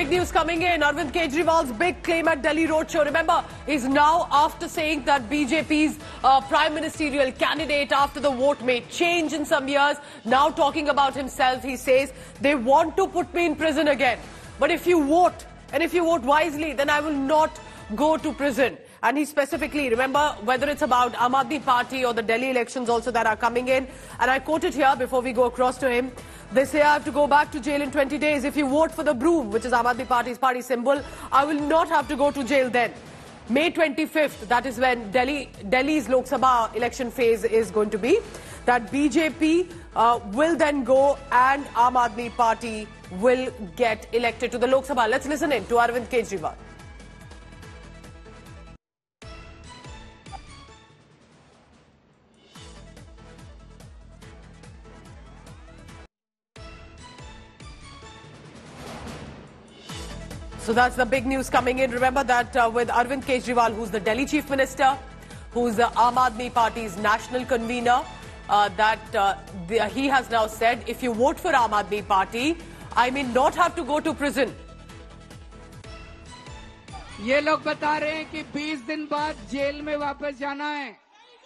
Big news coming in. Arvind Kejriwal's big claim at Delhi Roadshow. Remember, he's now, after saying that BJP's prime ministerial candidate after the vote may change in some years, now talking about himself, he says, they want to put me in prison again. But if you vote, and if you vote wisely, then I will not go to prison. And he specifically, remember, whether it's about Aam Aadmi Party or the Delhi elections also that are coming in. And I quote it here before we go across to him. They say I have to go back to jail in 20 days. If you vote for the broom, which is Aam Aadmi Party's party symbol, I will not have to go to jail then. May 25th, that is when Delhi's Lok Sabha election phase is going to be. That BJP will then go and Aam Aadmi Party will get elected to the Lok Sabha. Let's listen in to Arvind Kejriwal. So that's the big news coming in. Remember that with Arvind Kejriwal, who's the Delhi Chief Minister, who's the Aam Aadmi Party's national convener, he has now said, if you vote for Aam Aadmi Party, I may not have to go to prison. ये लोग बता रहे हैं कि 20 दिन बाद jail में वापस जाना है।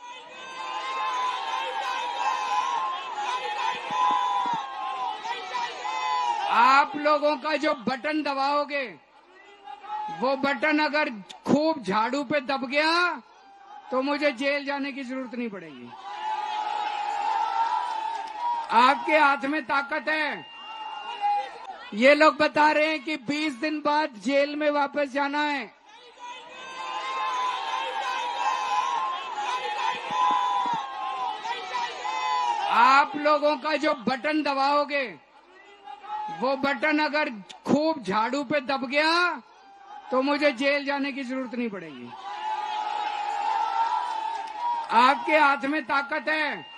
आप लोगों का जो बटन दबाओगे, वो बटन अगर खूब झाड़ू पे दब गया तो मुझे जेल जाने की जरूरत नहीं पड़ेगी। आपके हाथ में ताकत है। ये लोग बता रहे हैं कि 20 दिन बाद जेल में वापस जाना है। आप लोगों का जो बटन दबाओगे, वो बटन अगर खूब झाड़ू पे दब गया तो मुझे जेल जाने की जरूरत नहीं पड़ेगी। आपके हाथ में ताकत है।